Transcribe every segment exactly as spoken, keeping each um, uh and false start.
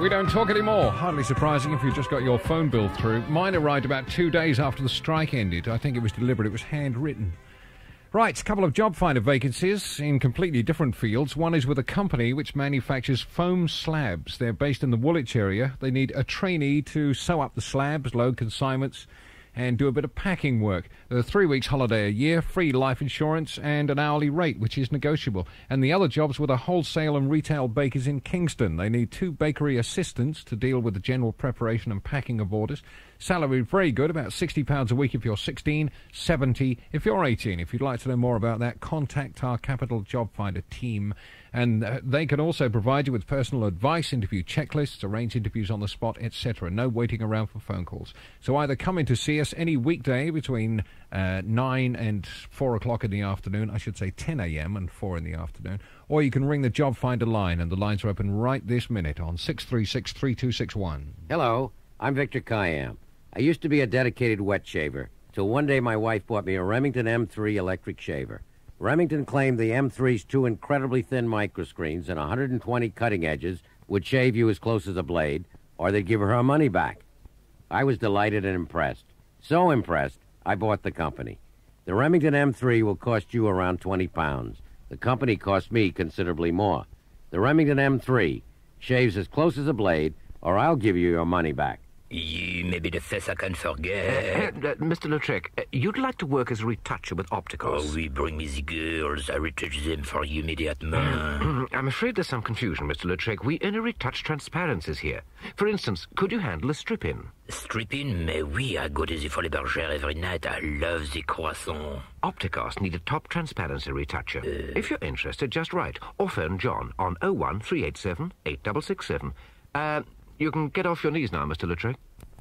We don't talk anymore. Hardly surprising if you just got your phone bill through. Mine arrived about two days after the strike ended. I think it was deliberate. It was handwritten. Right, a couple of job finder vacancies in completely different fields. One is with a company which manufactures foam slabs. They're based in the Woolwich area. They need a trainee to sew up the slabs, load consignments, and do a bit of packing work. There three weeks holiday a year, free life insurance, and an hourly rate, which is negotiable. And the other jobs with a wholesale and retail bakers in Kingston. They need two bakery assistants to deal with the general preparation and packing of orders. Salary very good, about sixty pounds a week if you're sixteen, seventy if you're eighteen. If you'd like to know more about that, contact our Capital Job Finder team. And uh, they can also provide you with personal advice, interview checklists, arrange interviews on the spot, et cetera. No waiting around for phone calls. So either come in to see us any weekday between uh, nine and four o'clock in the afternoon, I should say ten a.m. and four in the afternoon, or you can ring the Job Finder line, and the lines are open right this minute on six three six, three two six one. Hello, I'm Victor Kayam. I used to be a dedicated wet shaver, till one day my wife bought me a Remington M three electric shaver. Remington claimed the M three's two incredibly thin microscreens and one hundred twenty cutting edges would shave you as close as a blade, or they'd give her her money back. I was delighted and impressed. So impressed, I bought the company. The Remington M three will cost you around twenty pounds. The company cost me considerably more. The Remington M three shaves as close as a blade, or I'll give you your money back. You may be the face I can forget. Uh, uh, Mister Lautrec, uh, you'd like to work as a retoucher with Opticos. Oh, we bring me the girls. I retouch them for you immediately. I'm afraid there's some confusion, Mister Lautrec. We only retouch transparencies here. For instance, could you handle a strip-in? Strip-in? Mais oui, I go to the Folie Bergère every night. I love the croissant. Opticos need a top transparency retoucher. Uh, if you're interested, just write. Or phone John on oh one, three eight seven, eight six six seven. Uh... You can get off your knees now, Mister Lautrec.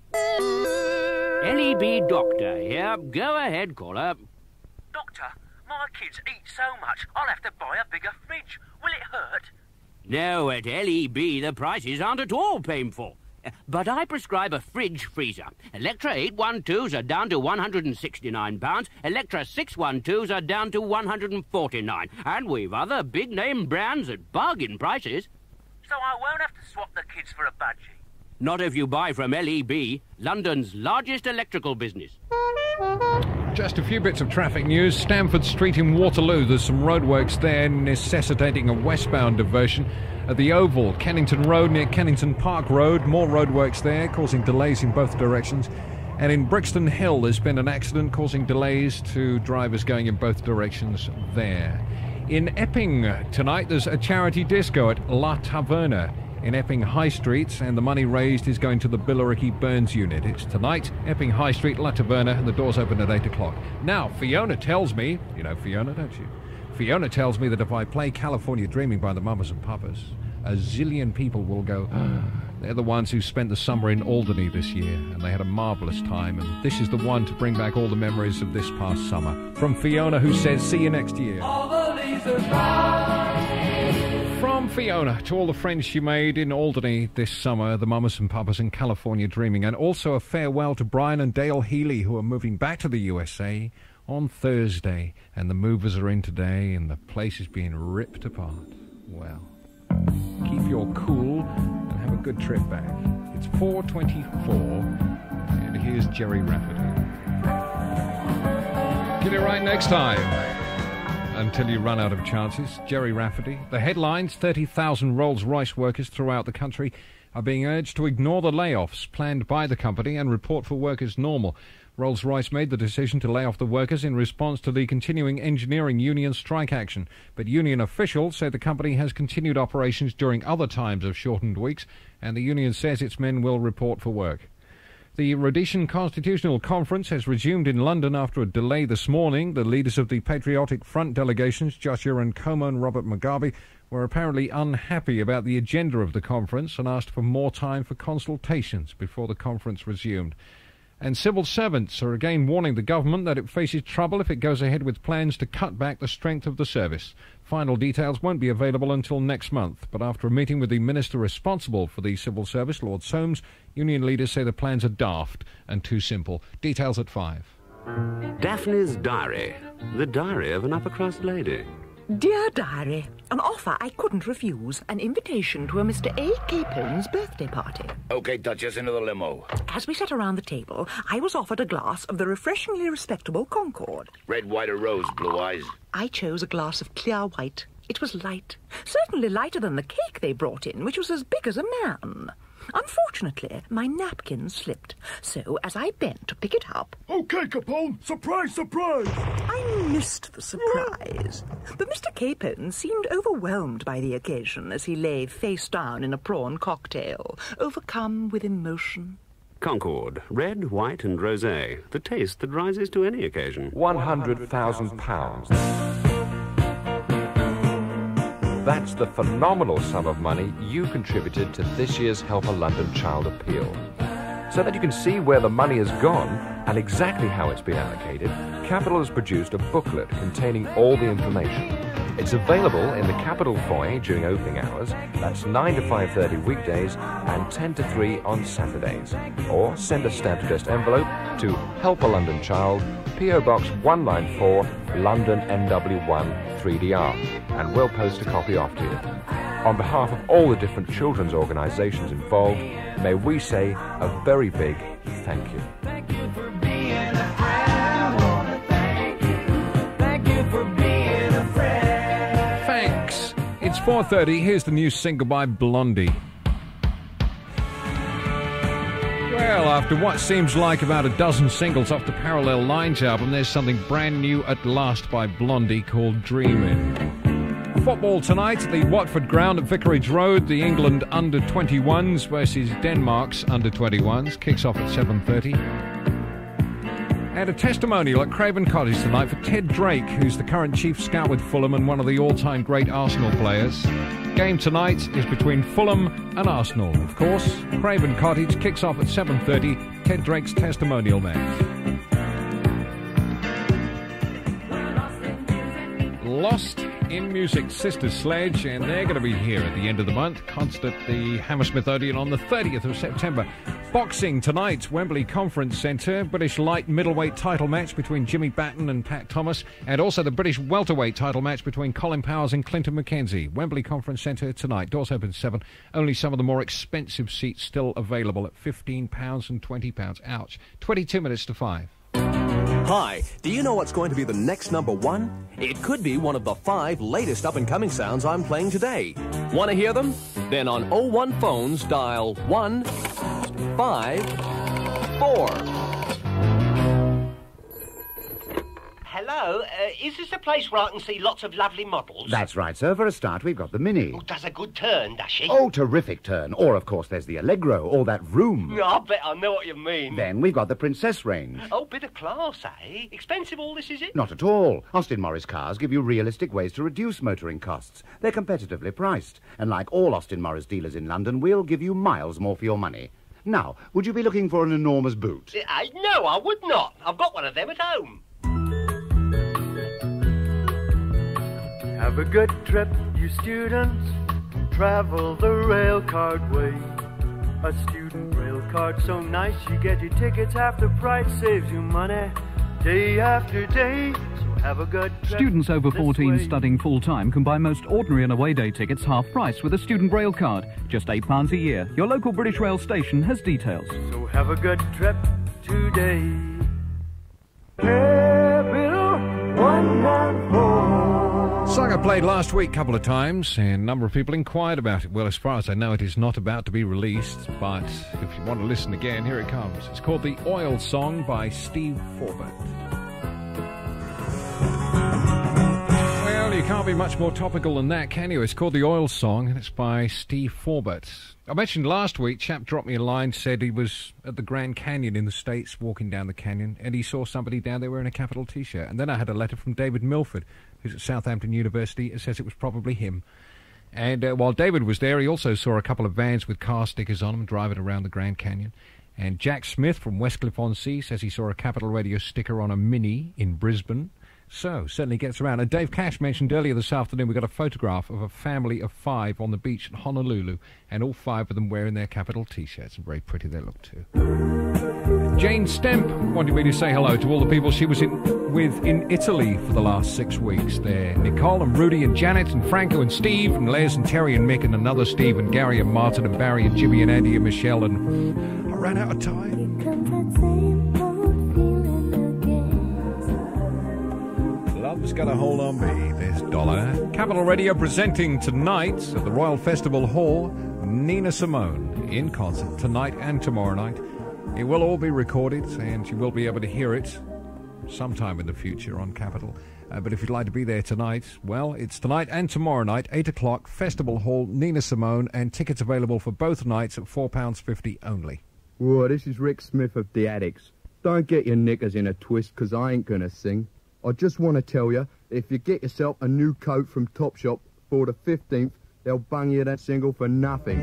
L E B Doctor here. Go ahead, caller. Doctor, my kids eat so much, I'll have to buy a bigger fridge. Will it hurt? No, at L E B the prices aren't at all painful. But I prescribe a fridge freezer. Electra eight twelves are down to one hundred sixty-nine pounds. Electra six twelves are down to one hundred forty-nine. And we've other big-name brands at bargain prices. So I won't have to swap the kids for a budgie? Not if you buy from L E B, London's largest electrical business. Just a few bits of traffic news. Stamford Street in Waterloo, there's some roadworks there necessitating a westbound diversion. At the Oval, Kennington Road near Kennington Park Road, more roadworks there causing delays in both directions. And in Brixton Hill, there's been an accident causing delays to drivers going in both directions there. In Epping tonight, there's a charity disco at La Taverna in Epping High Street, and the money raised is going to the Billericay Burns Unit. It's tonight, Epping High Street, La Taverna, and the doors open at eight o'clock. Now, Fiona tells me, you know Fiona, don't you? Fiona tells me that if I play California Dreaming by the Mamas and Papas, a zillion people will go, ah. They're the ones who spent the summer in Alderney this year, and they had a marvellous time, and this is the one to bring back all the memories of this past summer. From Fiona, who says, see you next year. All the leaves are brown. From Fiona to all the friends she made in Alderney this summer, the Mamas and Papas and California Dreaming, and also a farewell to Brian and Dale Healy, who are moving back to the U S A on Thursday, and the movers are in today, and the place is being ripped apart. Well, keep your cool and have a good trip back. It's four twenty-four, and here's Jerry Rafferty. Get it right next time. Until you run out of chances. Jerry Rafferty. The headlines, thirty thousand Rolls-Royce workers throughout the country are being urged to ignore the layoffs planned by the company and report for work as normal. Rolls-Royce made the decision to lay off the workers in response to the continuing engineering union strike action. But union officials say the company has continued operations during other times of shortened weeks, and the union says its men will report for work. The Rhodesian Constitutional Conference has resumed in London after a delay this morning. The leaders of the Patriotic Front delegations, Joshua Nkomo and Robert Mugabe, were apparently unhappy about the agenda of the conference and asked for more time for consultations before the conference resumed. And civil servants are again warning the government that it faces trouble if it goes ahead with plans to cut back the strength of the service. Final details won't be available until next month, but after a meeting with the minister responsible for the civil service, Lord Soames, union leaders say the plans are daft and too simple. Details at five. Daphne's Diary, the diary of an upper-class lady. Dear Diary, an offer I couldn't refuse. An invitation to a Mister A. Capone's birthday party. OK, Duchess, into the limo. As we sat around the table, I was offered a glass of the refreshingly respectable Concord. Red, white or rose, Blue Eyes? I chose a glass of clear white. It was light, certainly lighter than the cake they brought in, which was as big as a man. Unfortunately, my napkin slipped, so as I bent to pick it up... OK, Capone, surprise, surprise! I missed the surprise. But Mister Capone seemed overwhelmed by the occasion as he lay face down in a prawn cocktail, overcome with emotion. Concord, red, white and rosé. The taste that rises to any occasion. One hundred thousand pounds. That's the phenomenal sum of money you contributed to this year's Help a London Child Appeal. So that you can see where the money has gone and exactly how it's been allocated, Capital has produced a booklet containing all the information. It's available in the Capital foyer during opening hours. That's nine to five thirty weekdays and ten to three on Saturdays. Or send a stamp addressed envelope to Help a London Child, P O Box one nine four, London N W one three D R, and we'll post a copy off to you. On behalf of all the different children's organisations involved, may we say a very big thank you. Thank you for being a friend. I want to thank you. Thank you for being a friend. Thanks. It's four thirty. Here's the new single by Blondie. Well, after what seems like about a dozen singles off the Parallel Lines album, there's something brand new at last by Blondie called Dreamin'. Football tonight at the Watford ground at Vicarage Road. The England under twenty-ones versus Denmark's under twenty-ones. Kicks off at seven thirty. And a testimonial at Craven Cottage tonight for Ted Drake, who's the current chief scout with Fulham and one of the all-time great Arsenal players. Game tonight is between Fulham and Arsenal, of course. Craven Cottage kicks off at seven thirty. Ted Drake's testimonial match. Lost in Music, Sister Sledge, and they're going to be here at the end of the month. Concert at the Hammersmith Odeon on the thirtieth of September. Boxing tonight, Wembley Conference Centre. British light middleweight title match between Jimmy Batten and Pat Thomas, and also the British welterweight title match between Colin Powers and Clinton McKenzie. Wembley Conference Centre tonight. Doors open at seven. Only some of the more expensive seats still available at fifteen pounds and twenty pounds. Ouch. twenty-two minutes to five. Hi, do you know what's going to be the next number one? It could be one of the five latest up-and-coming sounds I'm playing today. Want to hear them? Then on oh one phones, dial one five four. Hello, uh, is this a place where I can see lots of lovely models? That's right, sir. For a start, we've got the Mini. Oh, does a good turn, does she? Oh, terrific turn. Or, of course, there's the Allegro, or that Vroom. I bet I know what you mean. Then we've got the Princess range. Oh, bit of class, eh? Expensive all this, is it? Not at all. Austin Morris cars give you realistic ways to reduce motoring costs. They're competitively priced. And like all Austin Morris dealers in London, we'll give you miles more for your money. Now, would you be looking for an enormous boot? Uh, no, I would not. I've got one of them at home. Have a good trip, you students. Travel the rail card way. A student rail card so nice, you get your tickets half the price, saves you money day after day. So have a good trip. Students over fourteen studying full-time can buy most ordinary and away day tickets half price with a student rail card. Just eight pounds a year. Your local British Rail station has details. So have a good trip today. Capital one nine four. Song I played last week a couple of times, and a number of people inquired about it. Well, as far as I know, it is not about to be released, but if you want to listen again, here it comes. It's called The Oil Song by Steve Forbert. Well, you can't be much more topical than that, can you? It's called The Oil Song, and it's by Steve Forbert. I mentioned last week, chap dropped me a line, said he was at the Grand Canyon in the States, walking down the canyon, and he saw somebody down there wearing a Capital T-shirt. And then I had a letter from David Milford, who's at Southampton University. It says it was probably him. And uh, while David was there, he also saw a couple of vans with car stickers on them driving around the Grand Canyon. And Jack Smith from Westcliff-on-Sea says he saw a Capital Radio sticker on a Mini in Brisbane. So, certainly gets around. And Dave Cash mentioned earlier this afternoon we got a photograph of a family of five on the beach in Honolulu, and all five of them wearing their Capital T-shirts. And very pretty they look too. Jane Stemp wanted me to say hello to all the people she was in with in Italy for the last six weeks. There, Nicole and Rudy and Janet and Franco and Steve and Les and Terry and Mick and another Steve and Gary and Martin and Barry and Jimmy and Andy and Michelle, and I ran out of time. Love's got a hold on me, this dollar. Capital Radio presenting tonight at the Royal Festival Hall, Nina Simone in concert tonight and tomorrow night. It will all be recorded, and you will be able to hear it sometime in the future on Capital. Uh, but if you'd like to be there tonight, well, it's tonight and tomorrow night, eight o'clock, Festival Hall, Nina Simone, and tickets available for both nights at four pounds fifty only. Whoa, this is Rick Smith of The Addicts. Don't get your knickers in a twist, because I ain't going to sing. I just want to tell you, if you get yourself a new coat from Topshop for the fifteenth, they'll bung you that single for nothing.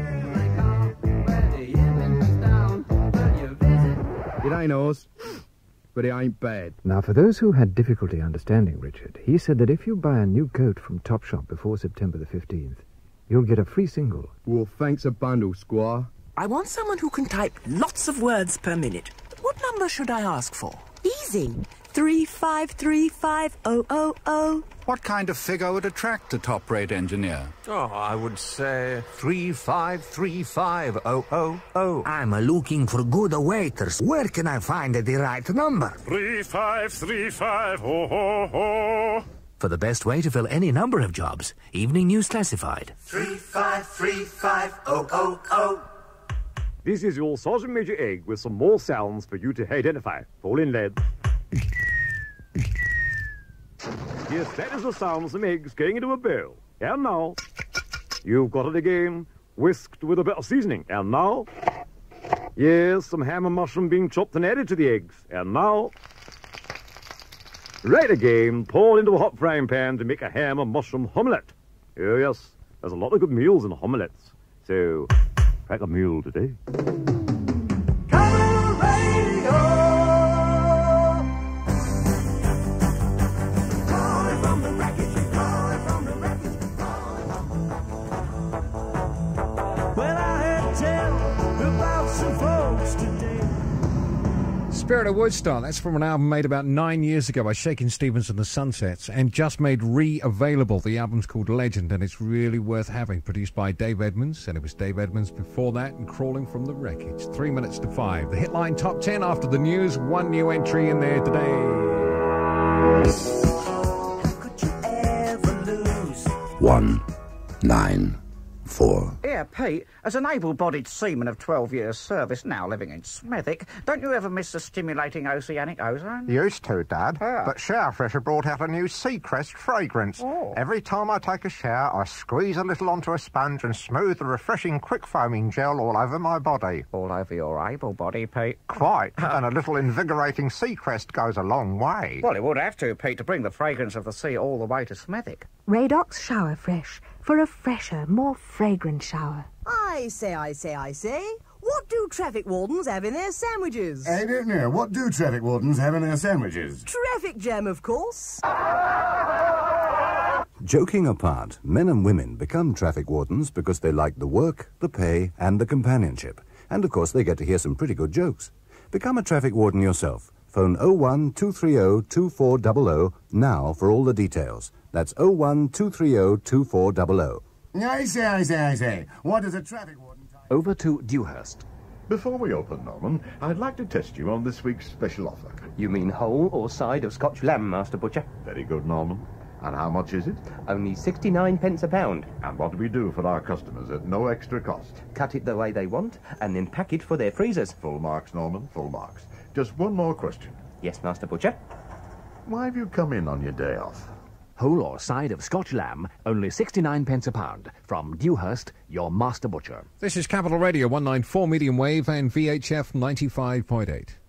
It ain't ours, but it ain't bad. Now, for those who had difficulty understanding Richard, he said that if you buy a new coat from Topshop before September the fifteenth, you'll get a free single. Well, thanks a bundle, Squire. I want someone who can type lots of words per minute. What number should I ask for? Easy. Three five three five oh oh oh. What kind of figure would attract a top-rate engineer? Oh, I would say three five three five oh oh oh. I'm looking for good waiters. Where can I find the right number? Three five three five oh oh oh. For the best way to fill any number of jobs, Evening News Classified. Three five three five oh oh oh. This is your Sergeant Major Egg with some more sounds for you to identify. Fall in, lad. Yes, that is the sound of some eggs going into a bowl. And now, you've got it again, whisked with a bit of seasoning. And now, yes, some ham and mushroom being chopped and added to the eggs. And now, right again, poured into a hot frying pan to make a ham and mushroom omelette. Oh, yes, there's a lot of good meals in omelettes. So, crack a meal today. Spirit of Woodstock, that's from an album made about nine years ago by Shakin' Stevens and the Sunsets, and just made re-available. The album's called Legend, and it's really worth having. Produced by Dave Edmunds, and it was Dave Edmunds before that, and Crawling from the Wreckage. Three minutes to five. The Hitline Top ten after the news. One new entry in there today. One, nine, four. Here, Pete, as an able-bodied seaman of twelve years' service, now living in Smethwick, don't you ever miss the stimulating oceanic ozone? Used to, Dad. Yeah. But Showerfresh have brought out a new Seacrest fragrance. Oh. Every time I take a shower, I squeeze a little onto a sponge and smooth the refreshing quick-foaming gel all over my body. All over your able body, Pete? Quite. And a little invigorating Seacrest goes a long way. Well, it would have to, Pete, to bring the fragrance of the sea all the way to Smethwick. Radox Shower Fresh, for a fresher, more fragrant shower. I say, I say, I say, what do traffic wardens have in their sandwiches? I don't know. What do traffic wardens have in their sandwiches? Traffic jam, of course. Joking apart, men and women become traffic wardens because they like the work, the pay, and the companionship. And, of course, they get to hear some pretty good jokes. Become a traffic warden yourself. Phone oh one two three oh two four zero zero now for all the details. That's oh one two three oh two four zero zero. I say, I say, I say. What is a traffic warden? Over to Dewhurst. Before we open, Norman, I'd like to test you on this week's special offer. You mean whole or side of Scotch lamb, Master Butcher? Very good, Norman. And how much is it? Only sixty-nine pence a pound. And what do we do for our customers at no extra cost? Cut it the way they want, and then pack it for their freezers. Full marks, Norman, full marks. Just one more question. Yes, Master Butcher? Why have you come in on your day off? Whole or side of Scotch lamb, only sixty-nine pence a pound. From Dewhurst, your Master Butcher. This is Capital Radio, one ninety-four medium wave and V H F ninety-five point eight.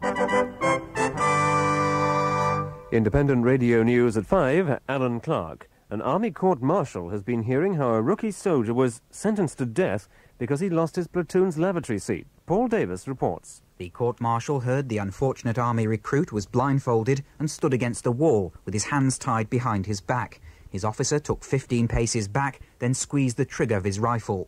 Independent Radio News at five, Alan Clark. An army court-martial has been hearing how a rookie soldier was sentenced to death because he lost his platoon's lavatory seat. Paul Davis reports. The court-martial heard the unfortunate army recruit was blindfolded and stood against the wall with his hands tied behind his back. His officer took fifteen paces back, then squeezed the trigger of his rifle.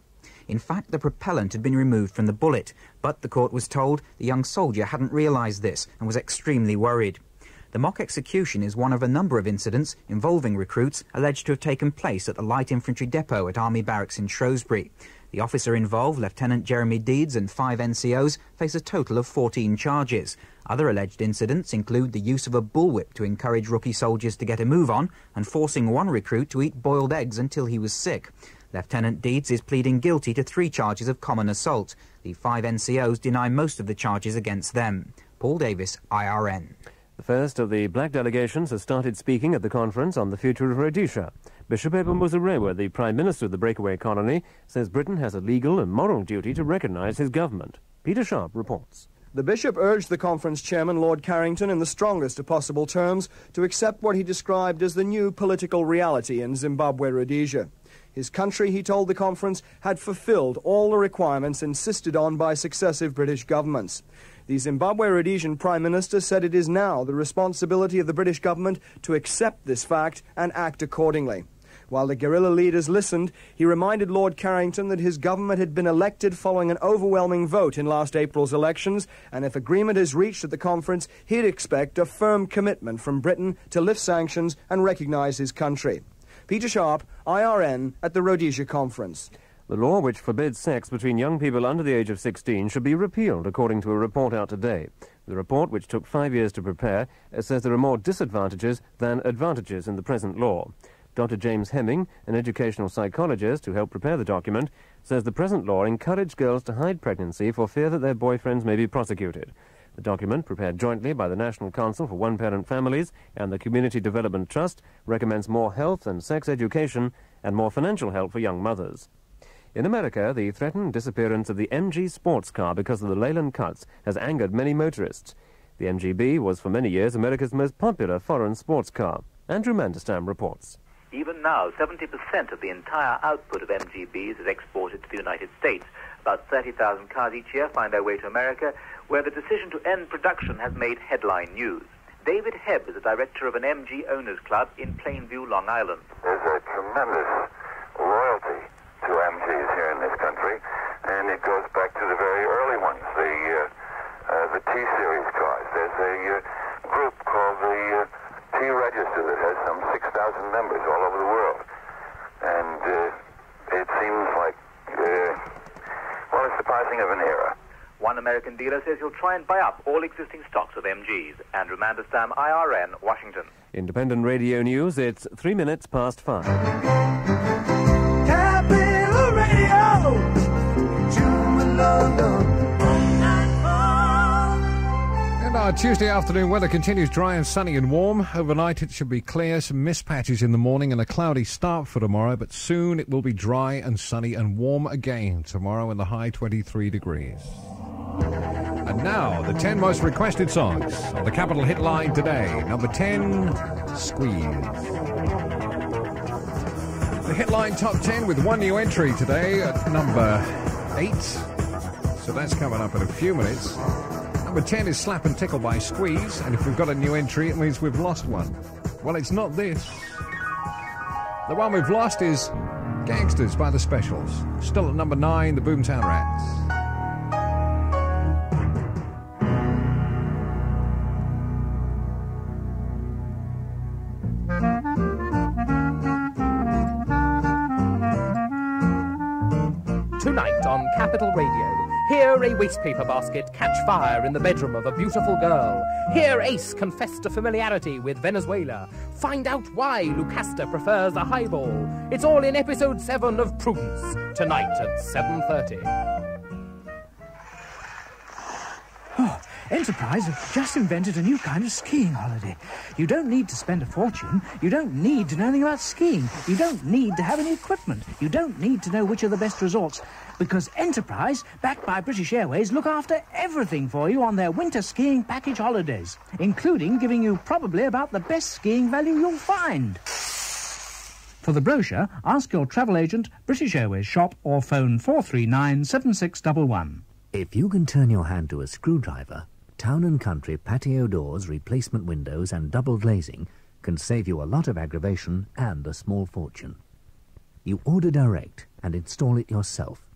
In fact, the propellant had been removed from the bullet, but the court was told the young soldier hadn't realised this and was extremely worried. The mock execution is one of a number of incidents involving recruits alleged to have taken place at the Light Infantry Depot at Army Barracks in Shrewsbury. The officer involved, Lieutenant Jeremy Deeds, and five N C Os, face a total of fourteen charges. Other alleged incidents include the use of a bullwhip to encourage rookie soldiers to get a move on and forcing one recruit to eat boiled eggs until he was sick. Lieutenant Deeds is pleading guilty to three charges of common assault. The five N C Os deny most of the charges against them. Paul Davis, I R N. The first of the black delegations has started speaking at the conference on the future of Rhodesia. Bishop Eben Muzorewa, the Prime Minister of the breakaway colony, says Britain has a legal and moral duty to recognise his government. Peter Sharp reports. The Bishop urged the conference chairman, Lord Carrington, in the strongest of possible terms, to accept what he described as the new political reality in Zimbabwe-Rhodesia. His country, he told the conference, had fulfilled all the requirements insisted on by successive British governments. The Zimbabwe-Rhodesian Prime Minister said it is now the responsibility of the British government to accept this fact and act accordingly. While the guerrilla leaders listened, he reminded Lord Carrington that his government had been elected following an overwhelming vote in last April's elections, and if agreement is reached at the conference, he'd expect a firm commitment from Britain to lift sanctions and recognise his country. Peter Sharp, I R N, at the Rhodesia Conference. The law which forbids sex between young people under the age of sixteen should be repealed, according to a report out today. The report, which took five years to prepare, says there are more disadvantages than advantages in the present law. Doctor James Hemming, an educational psychologist who helped prepare the document, says the present law encouraged girls to hide pregnancy for fear that their boyfriends may be prosecuted. The document, prepared jointly by the National Council for One-Parent Families and the Community Development Trust, recommends more health and sex education and more financial help for young mothers. In America, the threatened disappearance of the M G sports car because of the Leyland cuts has angered many motorists. The M G B was for many years America's most popular foreign sports car. Andrew Mandelstam reports. Even now, seventy percent of the entire output of M G Bs is exported to the United States. About thirty thousand cars each year find their way to America, where the decision to end production has made headline news. David Hebb is the director of an M G owners club in Plainview, Long Island. There's a tremendous loyalty to M Gs here in this country, and it goes back to the very early ones, the uh, uh, the T-Series cars. There's a uh, group called the uh, T-Register that has some six thousand members all over the world, and uh, it seems like, uh, well, it's the passing of an era. One American dealer says he'll try and buy up all existing stocks of M Gs. Andrew Mandelstam, I R N, Washington. Independent Radio News, it's three minutes past five. Capital Radio, June, London. And our Tuesday afternoon weather continues dry and sunny and warm. Overnight it should be clear, some mist patches in the morning and a cloudy start for tomorrow, but soon it will be dry and sunny and warm again tomorrow in the high twenty-three degrees. And now, the ten most requested songs on the Capital Hit Line today. Number ten, Squeeze. The Hitline Top ten with one new entry today at number eight. So that's coming up in a few minutes. Number ten is Slap and Tickle by Squeeze, and if we've got a new entry, it means we've lost one. Well, it's not this. The one we've lost is Gangsters by The Specials. Still at number nine, the Boomtown Rats. Tonight on Capital Radio, hear a wastepaper basket catch fire in the bedroom of a beautiful girl. Hear Ace confess to familiarity with Venezuela. Find out why Lucasta prefers a highball. It's all in episode seven of Prudence, tonight at seven thirty. Oh, Enterprise have just invented a new kind of skiing holiday. You don't need to spend a fortune. You don't need to know anything about skiing. You don't need to have any equipment. You don't need to know which are the best resorts, because Enterprise, backed by British Airways, look after everything for you on their winter skiing package holidays, including giving you probably about the best skiing value you'll find. For the brochure, ask your travel agent, British Airways shop, or phone four three nine, seven six one one. If you can turn your hand to a screwdriver, Town and Country patio doors, replacement windows and double glazing can save you a lot of aggravation and a small fortune. You order direct and install it yourself.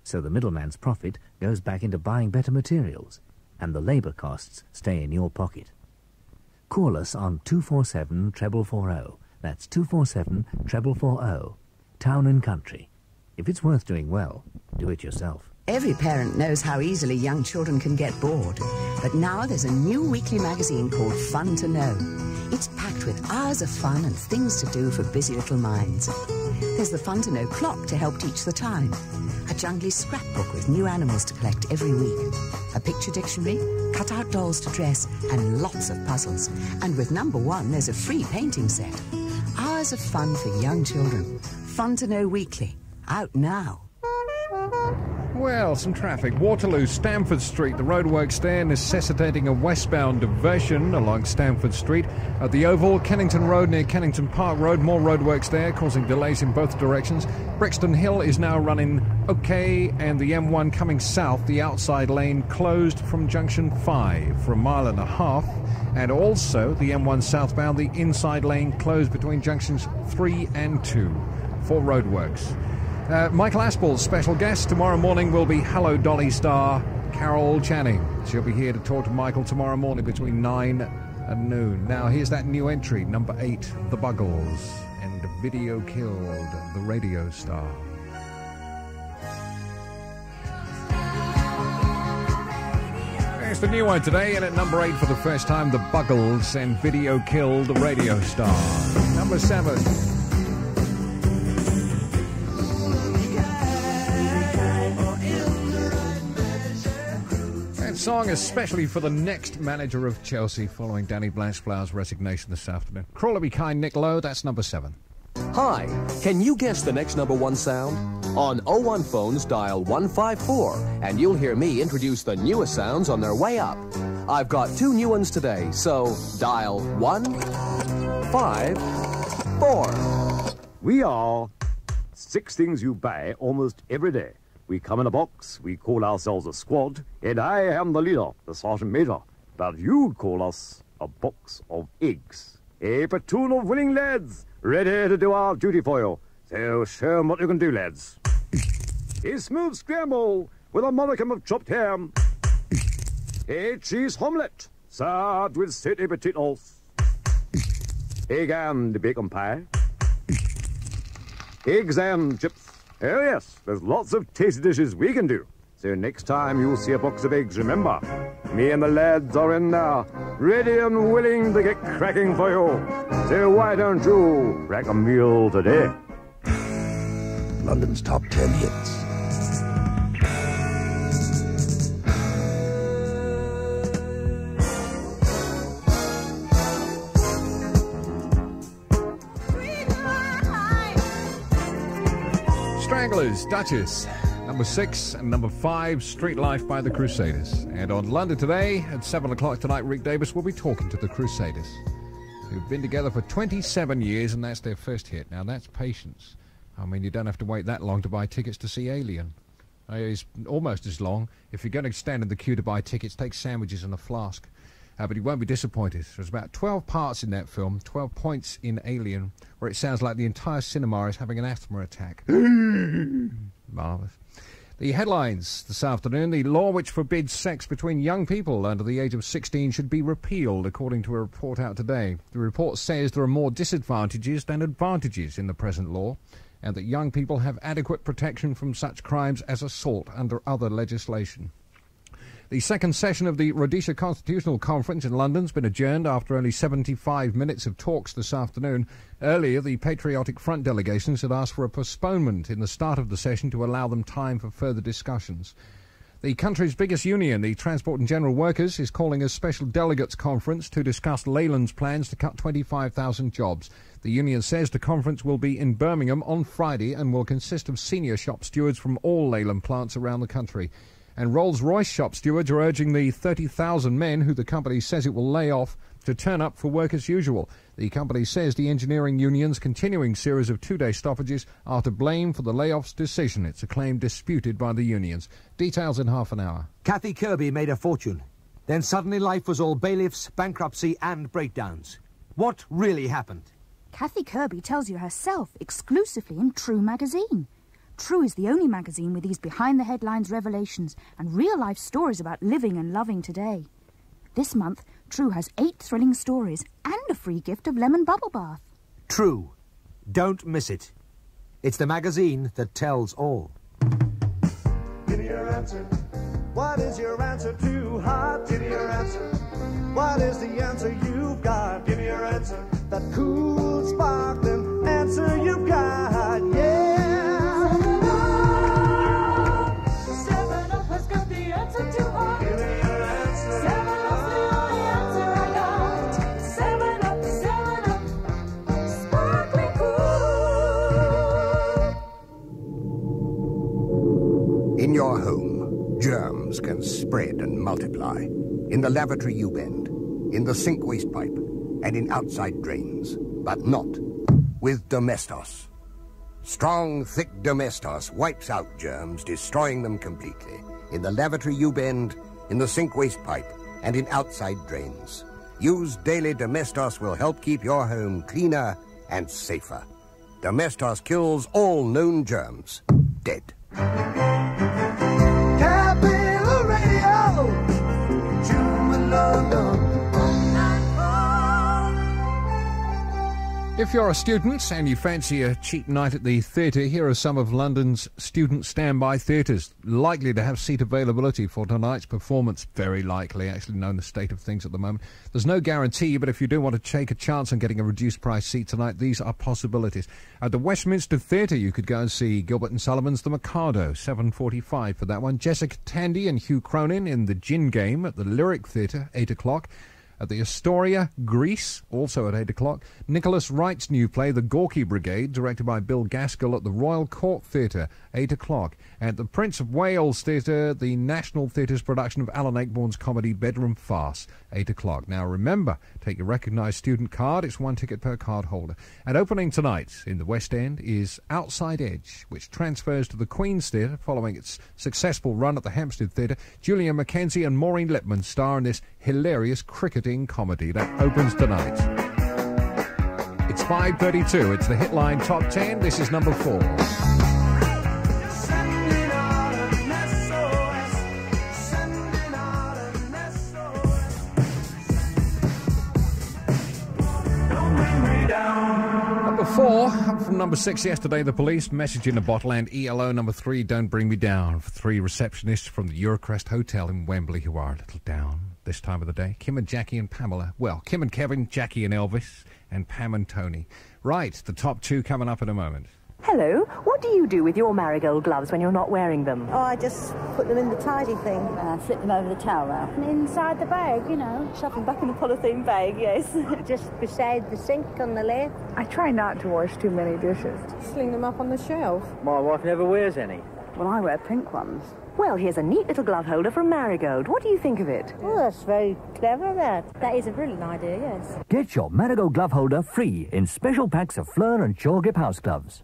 so the middleman's profit goes back into buying better materials, and the labour costs stay in your pocket. Call us on two four seven, four four four. That's two four seven, four four four. Town and Country. If it's worth doing well, do it yourself. Every parent knows how easily young children can get bored. But now there's a new weekly magazine called Fun to Know. It's packed with hours of fun and things to do for busy little minds. There's the Fun to Know clock to help teach the time. A jungly scrapbook with new animals to collect every week. A picture dictionary, cut-out dolls to dress, and lots of puzzles. And with number one, there's a free painting set. Hours of fun for young children. Fun to Know Weekly. Out now. Well, some traffic. Waterloo, Stamford Street. The roadworks there necessitating a westbound diversion along Stamford Street. At the Oval, Kennington Road near Kennington Park Road. More roadworks there, causing delays in both directions. Brixton Hill is now running okay, and the M one coming south, the outside lane closed from junction five for a mile and a half. And also, the M one southbound, the inside lane closed between junctions three and two for roadworks. Uh, Michael Aspel's special guest tomorrow morning will be Hello Dolly star Carol Channing. She'll be here to talk to Michael tomorrow morning between nine and noon. Now, here's that new entry, number eight, The Buggles, and Video Killed the Radio Star. It's the new one today, and at number eight for the first time, The Buggles and Video Killed the Radio Star. Number seven. Song especially for the next manager of Chelsea following Danny Blanchflower's resignation this afternoon. Crawler Be Kind, Nick Lowe, that's number seven. Hi, can you guess the next number one sound? On oh one phones, dial one five four, and you'll hear me introduce the newest sounds on their way up. I've got two new ones today, so dial one five four. We are six things you buy almost every day. We come in a box, we call ourselves a squad, and I am the leader, the sergeant major. But you'd call us a box of eggs. A platoon of willing lads, ready to do our duty for you. So show 'em what you can do, lads. A smooth scramble with a modicum of chopped ham. A cheese omelette, served with city potatoes. Egg and bacon pie. Eggs and chips. Oh yes, there's lots of tasty dishes we can do. So next time you'll see a box of eggs, remember, me and the lads are in there, ready and willing to get cracking for you. So why don't you crack a meal today? London's top ten hits. Stranglers, Duchess, number six, and number five, Street Life by the Crusaders. And on London Today, at seven o'clock tonight, Rick Davis will be talking to the Crusaders, who've been together for twenty-seven years, and that's their first hit. Now, that's patience. I mean, you don't have to wait that long to buy tickets to see Alien. It's almost as long. If you're going to stand in the queue to buy tickets, take sandwiches and a flask. Uh, but you won't be disappointed. There's about twelve parts in that film, twelve points in Alien, where it sounds like the entire cinema is having an asthma attack. Marvellous. The headlines this afternoon: the law which forbids sex between young people under the age of sixteen should be repealed, according to a report out today. The report says there are more disadvantages than advantages in the present law, and that young people have adequate protection from such crimes as assault under other legislation. The second session of the Rhodesia Constitutional Conference in London has been adjourned after only seventy-five minutes of talks this afternoon. Earlier, the Patriotic Front delegations had asked for a postponement in the start of the session to allow them time for further discussions. The country's biggest union, the Transport and General Workers, is calling a special delegates conference to discuss Leyland's plans to cut twenty-five thousand jobs. The union says the conference will be in Birmingham on Friday and will consist of senior shop stewards from all Leyland plants around the country. And Rolls-Royce shop stewards are urging the thirty thousand men who the company says it will lay off to turn up for work as usual. The company says the engineering union's continuing series of two-day stoppages are to blame for the layoff's decision. It's a claim disputed by the unions. Details in half an hour. Kathy Kirby made a fortune. Then suddenly life was all bailiffs, bankruptcy and breakdowns. What really happened? Kathy Kirby tells you herself exclusively in True magazine. True is the only magazine with these behind-the-headlines revelations and real-life stories about living and loving today. This month, True has eight thrilling stories and a free gift of lemon bubble bath. True. Don't miss it. It's the magazine that tells all. Give me your answer. What is your answer to heart? Give me your answer. What is the answer you've got? Give me your answer. That cool, sparkling answer you've got. Yeah. Seven Up has got the answer to heart. Give me your answer. Seven Up's the only answer I got. Seven Up, Seven Up, sparkling cool. In your home, germs can spread and multiply. In the lavatory U-bend, in the sink waste pipe, and in outside drains. But not with Domestos. Strong, thick Domestos wipes out germs, destroying them completely. In the lavatory U-bend, in the sink waste pipe, and in outside drains. Use daily Domestos will help keep your home cleaner and safer. Domestos kills all known germs. Dead. Capital Radio. If you're a student and you fancy a cheap night at the theatre, here are some of London's student standby theatres likely to have seat availability for tonight's performance. Very likely, actually, known the state of things at the moment. There's no guarantee, but if you do want to take a chance on getting a reduced price seat tonight, these are possibilities. At the Westminster Theatre, you could go and see Gilbert and Sullivan's The Mikado, seven forty-five for that one. Jessica Tandy and Hugh Cronin in The Gin Game at the Lyric Theatre, eight o'clock. At the Astoria, Greece, also at eight o'clock. Nicholas Wright's new play, The Gorky Brigade, directed by Bill Gaskell at the Royal Court Theatre, eight o'clock. At the Prince of Wales Theatre, the National Theatre's production of Alan Ayckbourn's comedy Bedroom Farce, eight o'clock. Now remember, take your recognised student card. It's one ticket per card holder. And opening tonight in the West End is Outside Edge, which transfers to the Queen's Theatre following its successful run at the Hampstead Theatre. Julia Mackenzie and Maureen Lipman star in this hilarious cricketing comedy that opens tonight. It's five thirty-two. It's the Hitline Top ten. This is number four. Number four, up from number six yesterday, The Police, Message in a Bottle, and E L O number three, Don't Bring Me Down, for three receptionists from the Eurocrest Hotel in Wembley who are a little down this time of the day. Kim and Jackie and Pamela. Well, Kim and Kevin, Jackie and Elvis, and Pam and Tony. Right, the top two coming up in a moment. Hello, what do you do with your marigold gloves when you're not wearing them? Oh, I just put them in the tidy thing. Uh, slip them over the towel out. And inside the bag, you know. Shove them back in the polythene bag, yes. Just beside the sink on the left. I try not to wash too many dishes. Sling them up on the shelf. My wife never wears any. Well, I wear pink ones. Well, here's a neat little glove holder from Marigold. What do you think of it? Oh, that's very clever, that. That is a brilliant idea, yes. Get your Marigold glove holder free in special packs of Fleur and Shawgrip house gloves.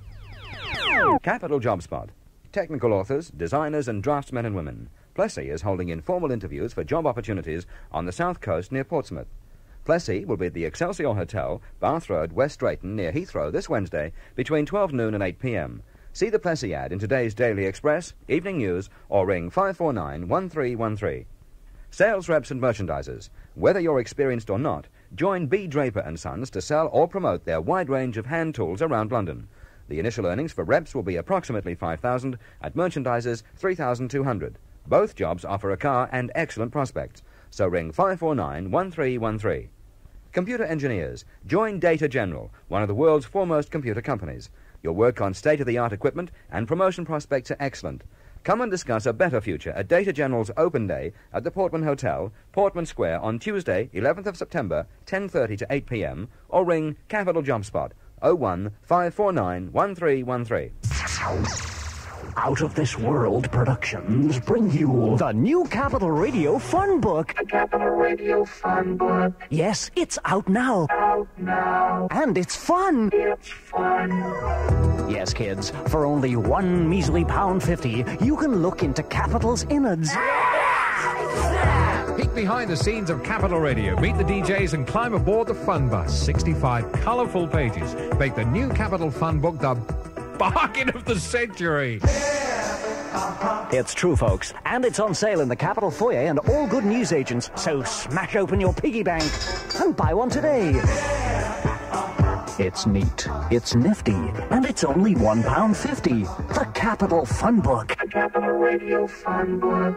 Capital Job Spot. Technical authors, designers and draftsmen and women. Plessy is holding informal interviews for job opportunities on the south coast near Portsmouth. Plessy will be at the Excelsior Hotel, Bath Road, West Drayton, near Heathrow this Wednesday between twelve noon and eight p m. See the Plessy ad in today's Daily Express, Evening News, or ring five four nine, one three one three. Sales reps and merchandisers. Whether you're experienced or not, join B. Draper and Sons to sell or promote their wide range of hand tools around London. The initial earnings for reps will be approximately five thousand dollars, at merchandisers three thousand two hundred dollars. Both jobs offer a car and excellent prospects, so ring five four nine, one three one three. Computer engineers, join Data General, one of the world's foremost computer companies. Your work on state-of-the-art equipment and promotion prospects are excellent. Come and discuss a better future at Data General's Open Day at the Portman Hotel, Portman Square, on Tuesday, eleventh of September, ten thirty to eight p m, or ring Capital Job Spot, oh one, five four nine, one three one three. Out of This World Productions bring you the new Capital Radio Fun Book. The Capital Radio Fun Book. Yes, it's out now. Out now. And it's fun. It's fun. Yes, kids, for only one measly pound fifty, you can look into Capital's innards. Peek behind the scenes of Capital Radio. Meet the D Js and climb aboard the Fun Bus. sixty-five colourful pages make the new Capital Fun Book the Bargain of the century. It's true, folks, and it's on sale in the Capitol foyer and all good newsagents, so smash open your piggy bank and buy one today. It's neat, it's nifty, and it's only one pound fifty. The Capitol Fun Book. The Capitol Radio Fun Book.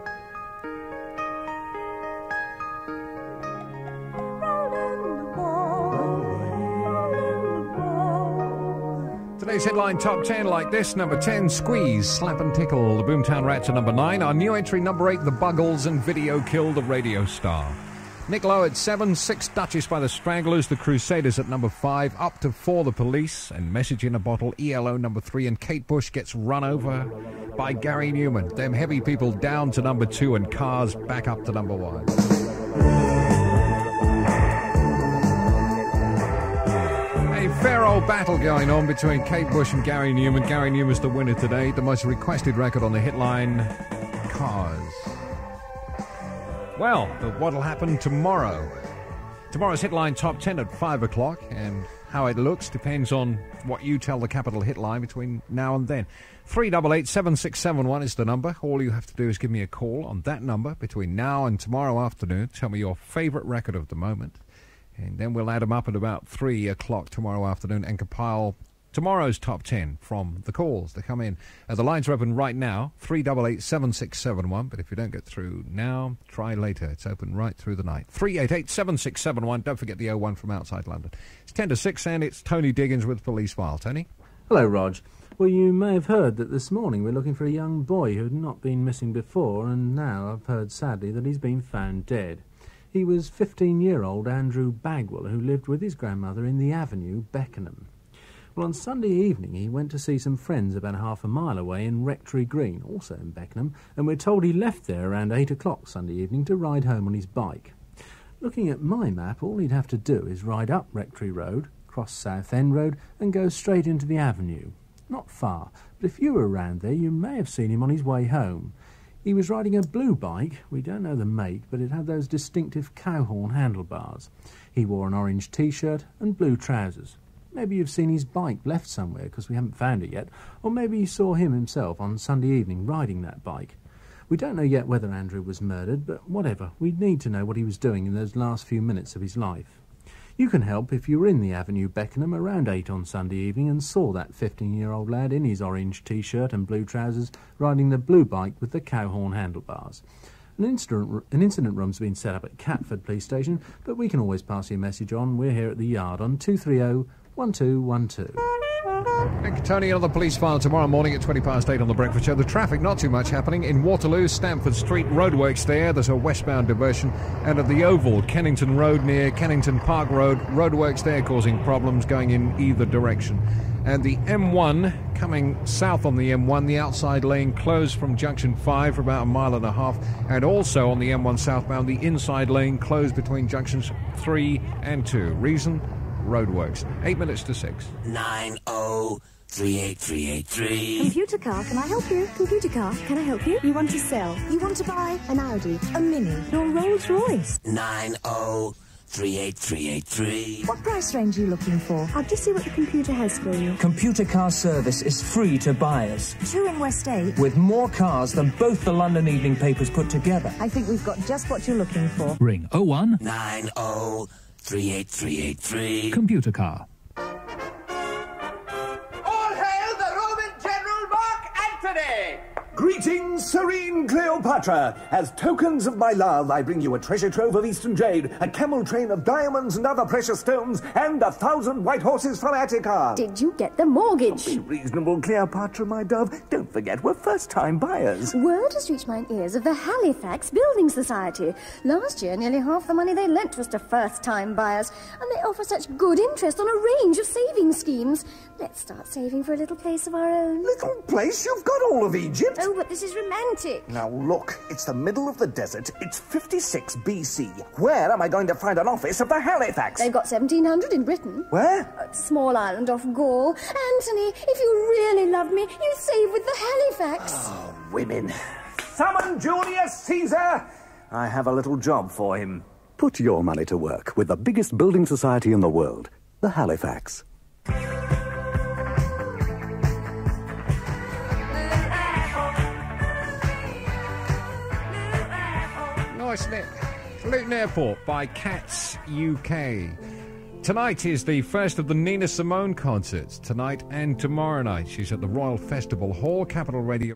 Today's headline top ten like this. Number ten, Squeeze, Slap and Tickle. The Boomtown Rats are number nine. Our new entry, number eight, The Buggles and Video Killed the Radio Star. Nick Lowe at seven, Six Duchess by the Stranglers, The Crusaders at number five, Up to four, The Police, and Message in a Bottle, E L O number three, and Kate Bush gets run over by Gary Newman. Them Heavy People down to number two, and Cars back up to number one. A fair old battle going on between Kate Bush and Gary Newman. Gary Newman's the winner today. The most requested record on the hitline, Cars. Well, but what'll happen tomorrow? Tomorrow's Hitline Top ten at five o'clock, and how it looks depends on what you tell the Capital Hitline between now and then. three eight eight, seven six seven one is the number. All you have to do is give me a call on that number between now and tomorrow afternoon. Tell me your favourite record of the moment, and then we'll add them up at about three o'clock tomorrow afternoon and compile tomorrow's top ten from the calls that come in. Uh, the lines are open right now, three eight eight, seven six seven one, but if you don't get through now, try later. It's open right through the night. three eight eight, seven six seven one. Don't forget the oh one from outside London. It's ten to six, and it's Tony Diggins with Police File. Tony? Hello, Rog. Well, you may have heard that this morning we're looking for a young boy who had not been missing before, and now I've heard, sadly, that he's been found dead. He was fifteen-year-old Andrew Bagwell, who lived with his grandmother in the Avenue, Beckenham. Well, on Sunday evening, he went to see some friends about half a mile away in Rectory Green, also in Beckenham, and we're told he left there around eight o'clock Sunday evening to ride home on his bike. Looking at my map, all he'd have to do is ride up Rectory Road, cross Southend Road, and go straight into the Avenue. Not far, but if you were around there, you may have seen him on his way home. He was riding a blue bike. We don't know the make, but it had those distinctive cowhorn handlebars. He wore an orange T-shirt and blue trousers. Maybe you've seen his bike left somewhere because we haven't found it yet, or maybe you saw him himself on Sunday evening riding that bike. We don't know yet whether Andrew was murdered, but whatever, we need to know what he was doing in those last few minutes of his life. You can help if you were in the Avenue Beckenham around eight on Sunday evening and saw that fifteen-year-old lad in his orange T-shirt and blue trousers riding the blue bike with the cowhorn handlebars. An incident, an incident room's been set up at Catford Police Station, but we can always pass you a message on. We're here at the Yard on two three zero, one two one two. Thank you, Tony. On the Police File tomorrow morning at twenty past eight on The Breakfast Show. The traffic, not too much happening. In Waterloo, Stamford Street, roadworks there. There's a westbound diversion. And at the Oval, Kennington Road near Kennington Park Road, roadworks there causing problems going in either direction. And the M one, coming south on the M one, the outside lane closed from Junction five for about a mile and a half. And also on the M one southbound, the inside lane closed between Junctions three and two. Reason? Roadworks. Eight minutes to six. nine oh three eight three eight three. Computer car, can I help you? Computer car, can I help you? You want to sell? You want to buy an Audi, a Mini, or a Rolls Royce? nine oh three eight three eight three. What price range are you looking for? I'll just see what the computer has for you. Computer car service is free to buyers. Two in West eight. With more cars than both the London evening papers put together. I think we've got just what you're looking for. Ring oh one nine oh three eight three eight three. Computer car. All hail the Roman General Mark Antony! Greetings, serene Cleopatra. As tokens of my love, I bring you a treasure trove of Eastern jade, a camel train of diamonds and other precious stones, and a thousand white horses from Attica. Did you get the mortgage? Be reasonable, Cleopatra, my dove. Don't forget, we're first-time buyers. Word has reached mine ears of the Halifax Building Society. Last year, nearly half the money they lent was to first-time buyers, and they offer such good interest on a range of saving schemes. Let's start saving for a little place of our own. Little place? You've got all of Egypt. Oh, but this is romantic. Now look, it's the middle of the desert. It's fifty-six B C. Where am I going to find an office of the Halifax? They've got seventeen hundred in Britain. Where? A small island off Gaul. Anthony, if you really love me, you save with the Halifax. Oh, women. Summon Julius Caesar! I have a little job for him. Put your money to work with the biggest building society in the world, the Halifax. nice, isn't it? Luton Airport by Cats U K. Tonight is the first of the Nina Simone concerts. Tonight and tomorrow night. She's at the Royal Festival Hall, Capital Radio.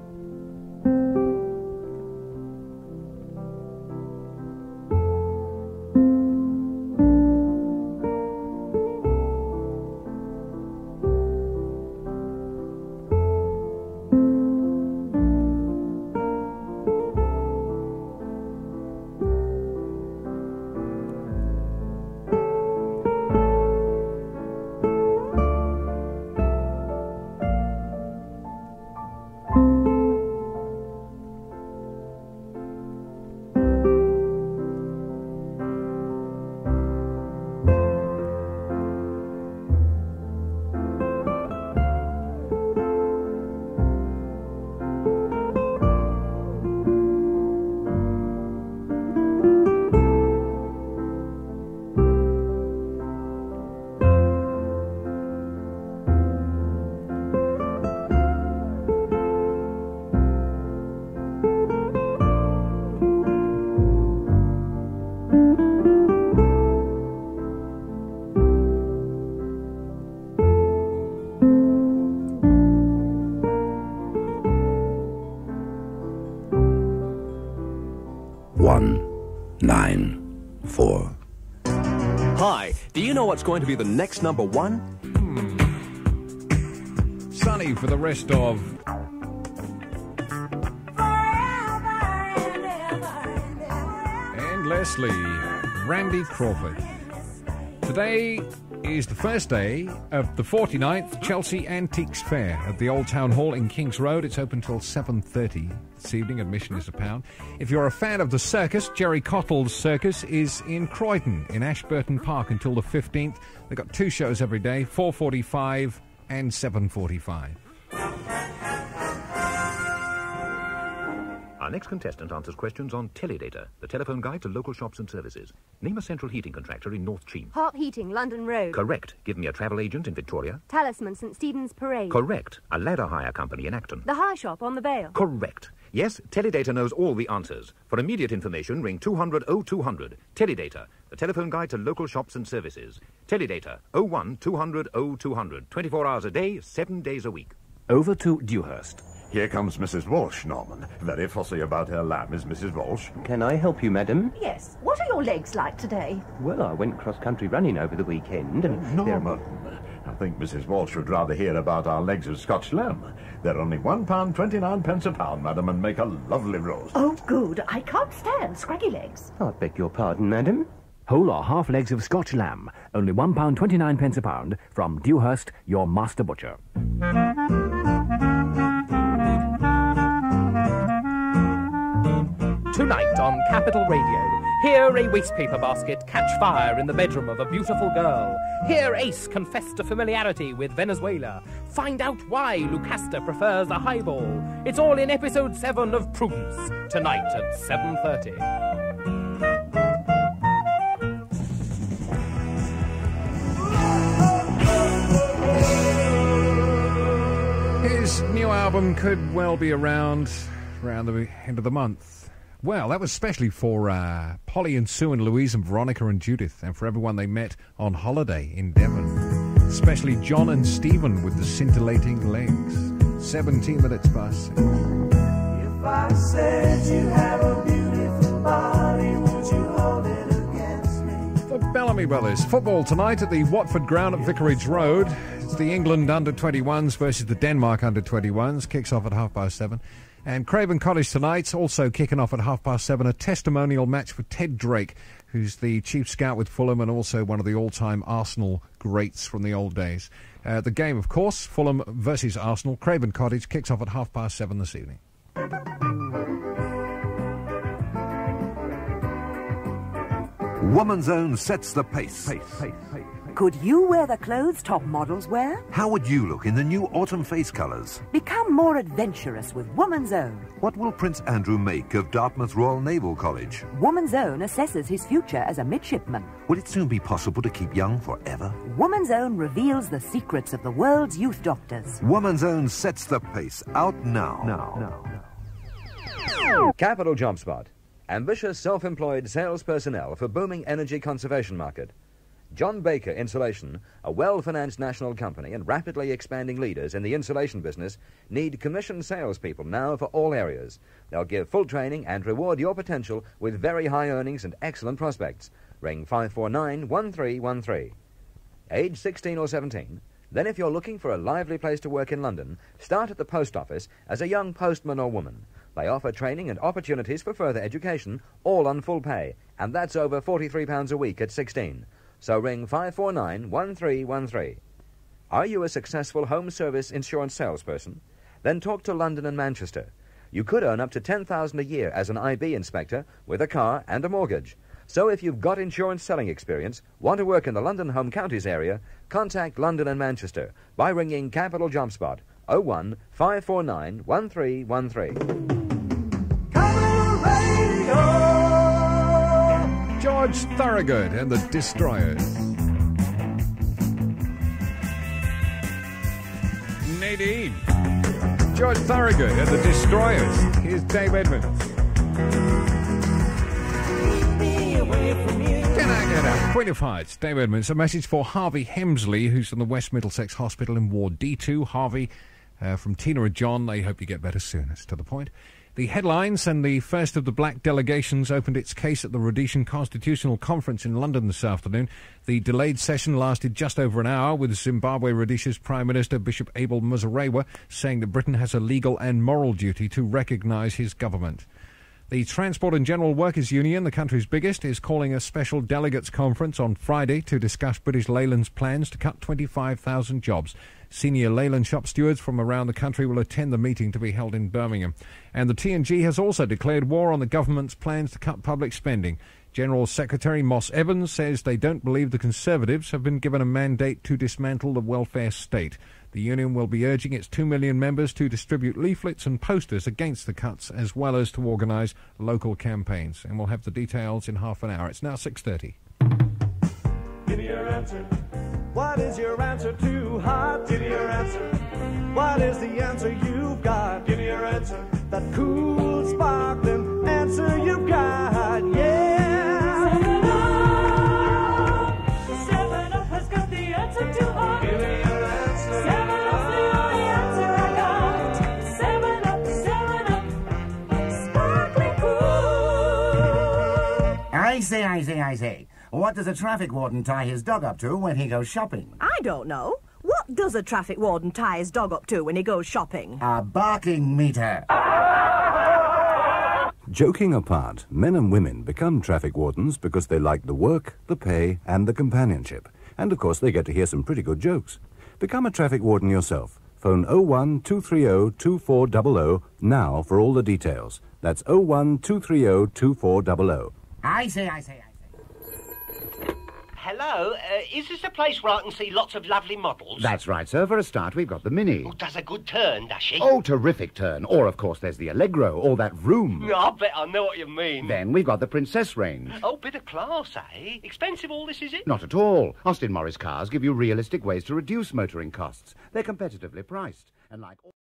Hi, do you know what's going to be the next number one? Hmm. Sunny for the rest of... And Leslie, Randy Crawford. Today is the first day of the forty-ninth Chelsea Antiques Fair at the Old Town Hall in Kings Road. It's open till seven thirty this evening. Admission is a pound. If you're a fan of the circus, Jerry Cottle's Circus is in Croydon in Ashburton Park until the fifteenth. They've got two shows every day, four forty-five and seven forty-five. Our next contestant answers questions on Teledata, the telephone guide to local shops and services. Name a central heating contractor in North Cheam. Harp Heating, London Road. Correct. Give me a travel agent in Victoria. Talisman, St Stephen's Parade. Correct. A ladder hire company in Acton. The Hire Shop on the Vale. Correct. Yes, Teledata knows all the answers. For immediate information, ring two hundred oh two hundred. Teledata, the telephone guide to local shops and services. Teledata, oh one two hundred oh two hundred. twenty-four hours a day, seven days a week. Over to Dewhurst. Here comes Missus Walsh, Norman. Very fussy about her lamb is Missus Walsh. Can I help you, madam? Yes. What are your legs like today? Well, I went cross-country running over the weekend, and... Oh, Norman, I think Missus Walsh would rather hear about our legs of Scotch lamb. They're only one pound twenty-nine pence a pound, madam, and make a lovely roast. Oh, good. I can't stand scraggy legs. I beg your pardon, madam? Whole or half legs of Scotch lamb, only one pound twenty-nine pence a pound, from Dewhurst, your master butcher. Tonight on Capital Radio, hear a wastepaper basket catch fire in the bedroom of a beautiful girl. Hear Ace confess to familiarity with Venezuela. Find out why Lucasta prefers a highball. It's all in episode seven of Prudence, tonight at seven thirty. His new album could well be around around the end of the month. Well, that was especially for uh, Polly and Sue and Louise and Veronica and Judith, and for everyone they met on holiday in Devon. Especially John and Stephen with the scintillating legs. seventeen minutes past. If I said you have a beautiful body, would you hold it against me? The Bellamy Brothers. Football tonight at the Watford Ground at Vicarage Road. It's the England under twenty-ones versus the Denmark under twenty-ones. Kicks off at half past seven. And Craven Cottage tonight, also kicking off at half past seven, a testimonial match for Ted Drake, who's the chief scout with Fulham and also one of the all-time Arsenal greats from the old days. Uh, the game, of course, Fulham versus Arsenal. Craven Cottage kicks off at half past seven this evening. Woman's Own sets the pace. pace, pace, pace. Could you wear the clothes top models wear? How would you look in the new autumn face colours? Become more adventurous with Woman's Own. What will Prince Andrew make of Dartmouth Royal Naval College? Woman's Own assesses his future as a midshipman. Will it soon be possible to keep young forever? Woman's Own reveals the secrets of the world's youth doctors. Woman's Own sets the pace. Out now. Now. now. Capital Job Spot. Ambitious self-employed sales personnel for booming energy conservation market. John Baker Insulation, a well-financed national company and rapidly expanding leaders in the insulation business, need commissioned salespeople now for all areas. They'll give full training and reward your potential with very high earnings and excellent prospects. Ring five four nine, one three one three. Age sixteen or seventeen? Then if you're looking for a lively place to work in London, start at the post office as a young postman or woman. They offer training and opportunities for further education, all on full pay, and that's over forty-three pounds a week at sixteen. So ring five four nine, one three one three. Are you a successful home service insurance salesperson? Then talk to London and Manchester. You could earn up to ten thousand pounds a year as an I B inspector with a car and a mortgage. So if you've got insurance selling experience, want to work in the London Home Counties area, contact London and Manchester by ringing Capital Job Spot oh one, five four nine, one three one three. George Thorogood and the Destroyers. Nadine. George Thorogood and the Destroyers. Here's Dave Edmonds. Get out, get out. Queen of Heights, Dave Edmonds. A message for Harvey Hemsley, who's in the West Middlesex Hospital in Ward D two. Harvey, uh, from Tina and John, they hope you get better soon. It's to the point. The headlines, and the first of the black delegations opened its case at the Rhodesian Constitutional Conference in London this afternoon. The delayed session lasted just over an hour, with Zimbabwe Rhodesia's Prime Minister Bishop Abel Muzorewa saying that Britain has a legal and moral duty to recognise his government. The Transport and General Workers Union, the country's biggest, is calling a special delegates conference on Friday to discuss British Leyland's plans to cut twenty-five thousand jobs. Senior Leyland shop stewards from around the country will attend the meeting to be held in Birmingham. And the T and G has also declared war on the government's plans to cut public spending. General Secretary Moss Evans says they don't believe the Conservatives have been given a mandate to dismantle the welfare state. The union will be urging its two million members to distribute leaflets and posters against the cuts, as well as to organise local campaigns. And we'll have the details in half an hour. It's now six thirty. Give me your answer. What is your answer to heart? Give me your answer. What is the answer you've got? Give me your answer. That cool, sparkling answer you've got. Yeah. Seven Up. Seven Up has got the answer to heart. Give me your answer. Seven Up's the only answer I got. Seven Up, Seven Up, sparkling cool. I say, I say, I say. What does a traffic warden tie his dog up to when he goes shopping? I don't know. What does a traffic warden tie his dog up to when he goes shopping? A barking meter. Joking apart, men and women become traffic wardens because they like the work, the pay, and the companionship. And, of course, they get to hear some pretty good jokes. Become a traffic warden yourself. Phone oh one, two three oh, two four hundred hundred now for all the details. That's oh one, two three oh, two four hundred hundred. I say, I say, I say. Hello, uh, is this a place where I can see lots of lovely models? That's right, sir. For a start, we've got the Mini. Oh, does a good turn, does she? Oh, terrific turn. Or, of course, there's the Allegro, or that Room. No, I bet I know what you mean. Then we've got the Princess range. Oh, bit of class, eh? Expensive all this, is it? Not at all. Austin Morris cars give you realistic ways to reduce motoring costs. They're competitively priced. And like all